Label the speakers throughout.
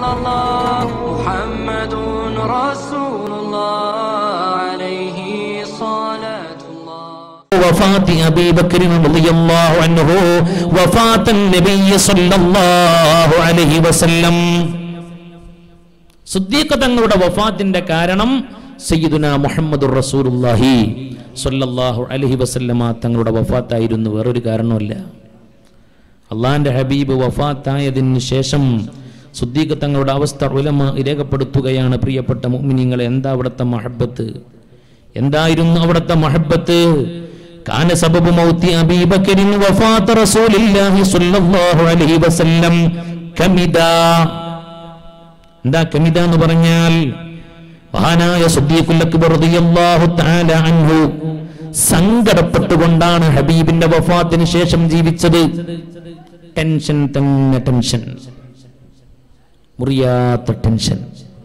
Speaker 1: illallah Muhammadun Rasulullah alayhi salatullah.
Speaker 2: വഫാത്തി അബീ ബക്കർ റളിയല്ലാഹു അൻഹു വഫാത്തൻ നബി സല്ലല്ലാഹു അലൈഹി വസല്ലം. സിദ്ദീഖ് തങ്ങളുടെ വഫാത്തിന്റെ കാരണം സയ്യിദുനാ മുഹമ്മദുർ റസൂലുള്ളാഹി സ്വല്ലല്ലാഹു അലൈഹി വസല്ലമ തങ്ങളുടെ വഫാത്തായിരുന്നു. വേറൊരു കാരണമല്ല. അള്ളാഹിന്റെ ഹബീബ് വഫാത്തായതിന് ശേഷം സിദ്ദീഖ് തങ്ങളുടെ അവസ്ഥ ഉലമ രേഖപ്പെടുത്തുകയാണ്. പ്രിയപ്പെട്ട മുഅ്മിനീങ്ങളെ, എന്താ അവിടുത്തെ മഹബ്ബത്ത്? എന്തായിരുന്നു അവിടുത്തെ മഹബ്ബത്ത്? കാന സബബു മൗതി അബീ ബക്കറിൻ വഫാത്ത് റസൂലില്ലാഹി സ്വല്ലല്ലാഹു അലൈഹി വസല്ലം കമിദ. എന്താ കമിദ എന്ന് പറഞ്ഞാൽ? മഹാനായ സിദ്ദീഖുൽ അക്ബർ റളിയല്ലാഹു തആല അൻഹു സങ്കടപ്പെട്ടുകൊണ്ടാണ് ഹബീബിന്റെ വഫാത്തിന് ശേഷം ജീവിച്ചത്. ടെൻഷൻ തന്നെ ടെൻഷൻ, മുറിയാത്ത ടെൻഷൻ.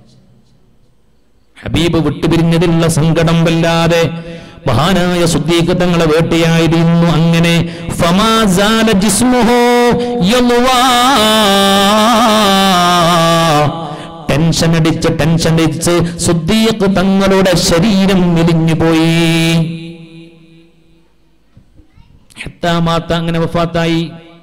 Speaker 2: ഹബീബ് വിട്ടുപിരിഞ്ഞതിലുള്ള സങ്കടം വല്ലാതെ മഹാനായ സിദ്ദീഖ് തങ്ങളെ വേട്ടയായിരുന്നു. അങ്ങനെ ഫമാ സാല ജിസ്മുഹു യൽവാ, ടെൻഷൻ അടിച്ച് സിദ്ദീഖ് തങ്ങളുടെ ശരീരം മെലിഞ്ഞുപോയി. ഹത്താ മാത, അങ്ങനെ വഫാത്തായി.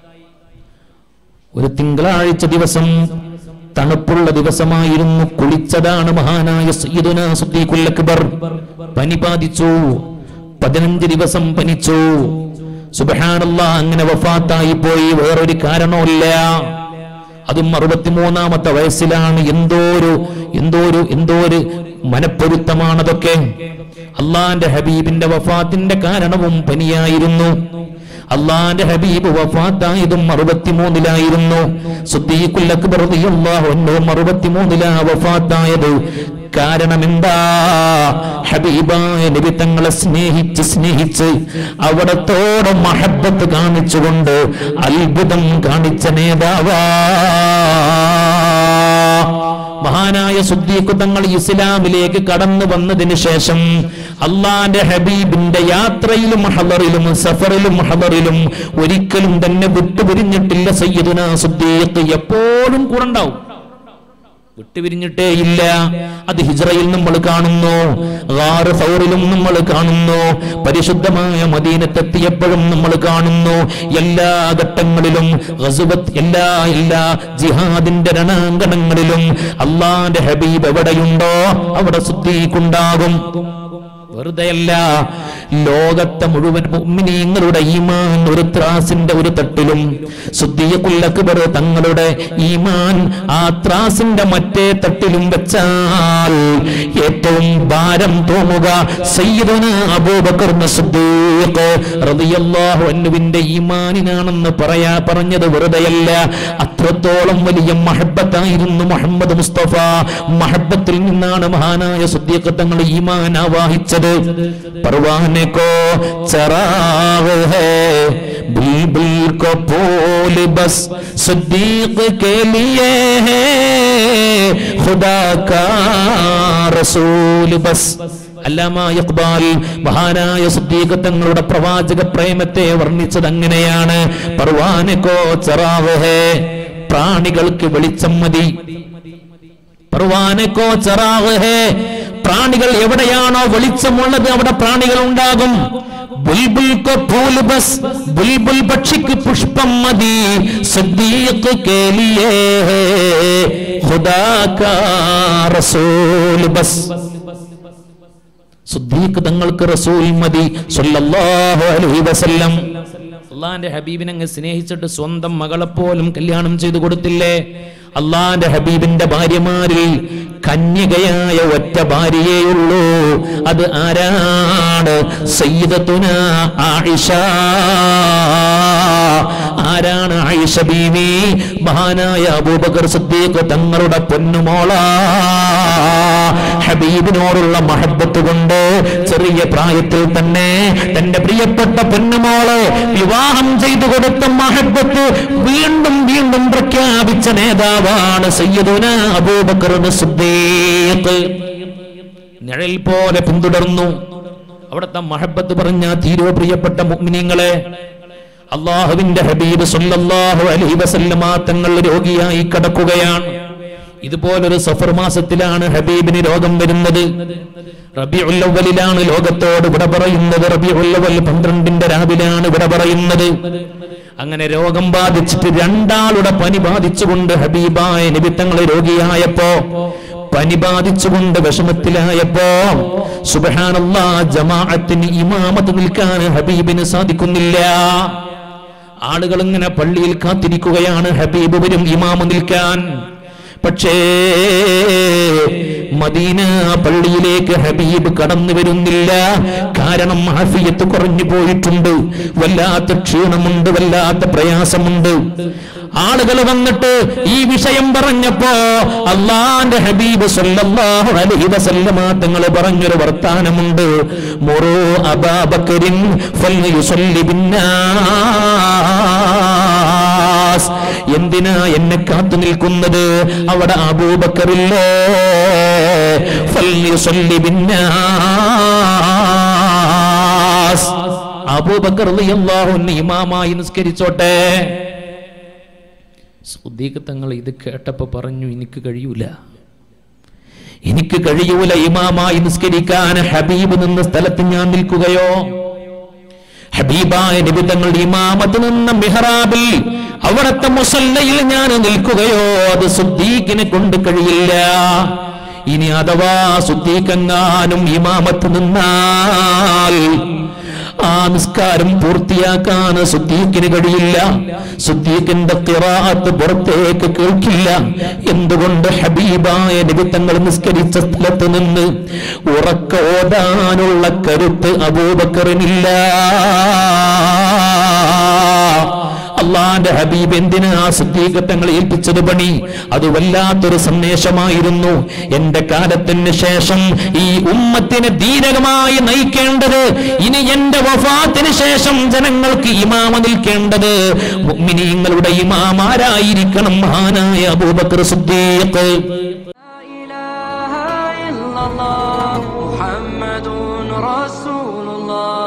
Speaker 2: ഒരു തിങ്കളാഴ്ച ദിവസം, തണുപ്പുള്ള ദിവസമായിരുന്നു. കുളിച്ചതാണ് മഹാനായ സയ്യിദുനാ സിദ്ദീഖുൽ അക്ബർ. പനി ബാധിച്ചു. 15 ദിവസം പനിച്ചു. സുബ്ഹാനല്ലാഹ്, അങ്ങനെ വഫാത്തായി പോയി. വേറൊരു കാരണവുമില്ല. അതും 63-ാമത്തെ വയസ്സിലാണ്. എന്തോ ഒരു മനപ്പൊരുത്തമാണതൊക്കെ. അള്ളാന്റെ ഹബീബിന്റെ വഫാത്തിന്റെ കാരണവും പനിയായിരുന്നു. അള്ളാന്റെ ഹബീബ് വഫാത്തായതും 63-ലായിരുന്നു. സിദ്ദീഖുൽ അക്ബർ റളിയല്ലാഹു അൻഹു 63-ലാ വഫാത്തായത്. കാരണം എന്താ? ഹബീബായ നബി തങ്ങളെ സ്നേഹിച്ച് അവിടത്തോട് മഹബ്ബത്ത് കാണിച്ചുകൊണ്ട് അത്ഭുതം കാണിച്ച നേതാവാ മഹാനായ സിദ്ദീഖ് തങ്ങൾ. ഇസ്ലാമിലേക്ക് കടന്നു വന്നതിന് ശേഷം അള്ളാന്റെ ഹബീബിന്റെ യാത്രയിലും ഹളറിലും സഫറിലും ഹളറിലും ഒരിക്കലും തന്നെ വിട്ടുപിരിഞ്ഞിട്ടില്ല സയ്യിദുനാ സിദ്ദീഖ്. എപ്പോഴും കൂടെ ഉണ്ടാവും, വിട്ടുപിരിഞ്ഞിട്ടേ ഇല്ല. അത് ഹിജ്റയിൽ നമ്മൾ കാണുന്നു, ഗാറ് സൗറിലും നമ്മൾ കാണുന്നു, പരിശുദ്ധമായ മദീനത്തെത്തിയപ്പോഴും നമ്മൾ കാണുന്നു. എല്ലാ ഘട്ടങ്ങളിലും ഗസ്വത്ത്, എല്ലാ ജിഹാദിന്റെ രണാങ്കണങ്ങളിലും അള്ളാന്റെ ഹബീബ് എവിടെയുണ്ടോ അവിടെ സിദ്ദീഖ് ഉണ്ടാകും. വെറുതെയല്ല, ലോകത്തെ മുഴുവൻ മുഅ്മിനീങ്ങളുടെ ഈമാൻ ഒരു ത്രാസിന്റെ ഒരു തട്ടിലും, സിദ്ദീഖുൽ അക്ബർ തങ്ങളുടെ ഈമാൻ ആ ത്രാസിന്റെ മറ്റേ തട്ടിലും വെച്ചാൽ ഏറ്റവും ഭാരം തോന്നുക സയ്യിദുനാ അബൂബക്കർ സിദ്ദീഖ് റളിയല്ലാഹു അൻഹുവിന്റെ ഈമാനിനാണെന്ന് പറഞ്ഞത് വെറുതെയല്ല. അത്രത്തോളം വലിയ മഹബ്ബത്തായിരുന്നു മുഹമ്മദ് മുസ്തഫ. മഹബ്ബത്തിൽ നിന്നാണ് മഹാനായ സിദ്ദീഖ് തങ്ങൾ ഈമാൻ ആവാഹിച്ചത്. परवाने को चराग है बुलबुल को फूल बस सिद्दीक के लिए है खुदा का रसूल बस. അല്ലാമ ഇഖ്ബാൽ മഹാനായ സിദ്ദീഖ് തങ്ങളുടെ പ്രവാചക പ്രേമത്തെ വർണ്ണിച്ചത് അങ്ങനെയാണ്. പർവാനെ കോ ചറാഗ് ഹേ, പ്രാണികൾക്ക് വെളിച്ചം മതി. പർവാനെ കോ ചറാഗ് ഹേ, പ്രാണികൾ എവിടെയാണോ വെളിച്ചമുള്ളത് അവിടെ പ്രാണികൾ ഉണ്ടാകും. ബുൽബുൽ കോ ഫൂൽ ബസ്, ബുൽബുൽ പക്ഷിക്ക് പുഷ്പം മതി. സിദ്ദീഖ് കേ ലിയേ ഖുദാ കാ റസൂൽ ബസ്, സിദ്ദീഖ് തങ്ങൾക്ക് റസൂൽ മതി സല്ലല്ലാഹു അലൈഹി വസല്ലം. അള്ളാന്റെ ഹബീബിനെ അങ്ങ് സ്നേഹിച്ചിട്ട് സ്വന്തം മകളെ പോലും കല്യാണം ചെയ്തു കൊടുത്തില്ലേ? അള്ളാന്റെ ഹബീബിന്റെ ഭാര്യമാരിൽ കന്യകയായ ഒറ്റ ഭാര്യയേയുള്ളൂ. അത് ആരാണ്? സയ്യിദത്തുനാ ആയിഷ. ആരാണ് ആയിഷ ബീവി? മഹാനായ അബൂബക്കർ സിദ്ദീഖ് തങ്ങളുടെ പൊന്നുമോള. ഹബീബിനോടുള്ള മഹബ്ബത്ത് കൊണ്ട് ചെറിയ പ്രായത്തിൽ തന്നെ തന്റെ പ്രിയപ്പെട്ട പൊന്നുമോളെ വിവാഹം ചെയ്തു കൊടുത്ത മഹബ്ബത്ത് വീണ്ടും വീണ്ടും പ്രഖ്യാപിച്ച നേതാവാണ് സയ്യിദുനാ അബൂബക്കർ സിദ്ദീഖ്. നിഴൽ പോലെ പിന്തുടർന്നു. അവിടുത്തെ മഹബ്ബത്ത് പറഞ്ഞ തീരോ പ്രിയപ്പെട്ട മുഅ്മിനീങ്ങളെ. അല്ലാഹുവിന്റെ ഹബീബ് സല്ലല്ലാഹു അലൈഹി വസല്ലമ തങ്ങൾ രോഗിയായി കിടക്കുകയാണ്. ഇതുപോലൊരു സഫർ മാസത്തിലാണ് ഹബീബിന് രോഗം വരുന്നത്. റബീഉൽ അവ്വലിലാണ് ലോകത്തോട് വിട പറയുന്നത്. റബീഉൽ അവ്വൽ 12 രാവിലാണ് വിട പറയുന്നത്. അങ്ങനെ രോഗം ബാധിച്ചിട്ട് രണ്ടാളുടെ പനി ബാധിച്ചുകൊണ്ട് ഹബീബായ നബി തങ്ങൾ രോഗിയായപ്പോ, പനി ബാധിച്ചുകൊണ്ട് വിഷമത്തിലായപ്പോ, സുബ്ഹാനല്ലാഹ്, ജമാഅത്തിന് ഇമാമത്ത് നിൽക്കാൻ ഹബീബിന് സാധിക്കുന്നില്ല. ആളുകൾ ഇങ്ങനെ പള്ളിയിൽ കാത്തിരിക്കുകയാണ്, ഹബീബ് വരും ഇമാമ നിൽക്കാൻ. പക്ഷേ മദീന പള്ളിയിലേക്ക് ഹബീബ് കടന്നു വരുന്നില്ല. കാരണം ആഫിയത്ത് കുറഞ്ഞു പോയിട്ടുണ്ട്, വല്ലാത്ത ക്ഷീണമുണ്ട്, വല്ലാത്ത പ്രയാസമുണ്ട്. ആളുകൾ വന്നിട്ട് ഈ വിഷയം പറഞ്ഞപ്പോ അല്ലാഹുവിന്റെ ഹബീബ് സല്ലല്ലാഹു അലൈഹി വസല്ലമ തങ്ങൾ പറഞ്ഞൊരു വർത്താനമുണ്ട്. മുറു അബൂബക്കറിൻ ഫൽയുസല്ലി ബിന്നാസ്. എന്തിനാ എന്നെ കാത്തു നിൽക്കുന്നത്? അവിടെ അബൂബക്കറില്ലേ, ഫൽയുസല്ലി ബിന്നാസ്. അബൂബക്കർ റളിയല്ലാഹു അൻഹു ഇമാമായി നിസ്കരിച്ചോട്ടെ. സുദ്ദീഖ് തങ്ങൾ ഇത് കേട്ടപ്പോ പറഞ്ഞു, എനിക്ക് കഴിയൂല ഇമാമായി നിസ്കരിക്കാൻ. ഹബീബ് നിന്ന സ്ഥലത്ത് ഞാൻ നിൽക്കുകയോ? ഹബീബായ നബി തങ്ങൾ ഇമാമത്ത് നിന്ന മിഹ്റാബിൽ, അവിടത്തെ മുസല്ലയിൽ ഞാൻ നിൽക്കുകയോ? അത് സുദ്ദീഖിനെ കൊണ്ട് കഴിയില്ല. ഇനി അഥവാ സുദ്ദീഖ് എങ്ങാനും ഇമാമത്ത് നിന്നാൽ ആ നിസ്കാരം പൂർത്തിയാക്കാൻ സുദ്ദീഖിന് കഴിയില്ല. സുദ്ദീഖിന്റെ ഖിറാഅത്ത് പുറത്തേക്ക് കേൾക്കില്ല. എന്തുകൊണ്ട്? ഹബീബായ നബി തങ്ങൾ നിസ്കരിച്ച സ്ഥലത്ത് നിന്ന് ഉറക്ക ഓതാനുള്ള കരുത്ത് അബൂബക്കറിനില്ല. അള്ളാന്റെ ഹബീബ് എന്തിനാ സിദ്ദീഖ് തങ്ങളെ ഏൽപ്പിച്ചത് പണി? അത് വല്ലാത്തൊരു സന്ദേശമായിരുന്നു. എന്റെ കാലത്തിന് ശേഷം ഈ ഉമ്മത്തിനെ ദീനകമായി നയിക്കേണ്ടത്, ഇനി എന്റെ വഫാത്തിന് ശേഷം ജനങ്ങൾക്ക് ഇമാമ നിൽക്കേണ്ടത് മുഅ്മിനീങ്ങളുടെ ഇമാമാരായിരിക്കണം മഹാനായ അബൂബക്കർ സിദ്ദീഖ്.
Speaker 1: മുഹമ്മദുർ റസൂലുള്ളാഹ്.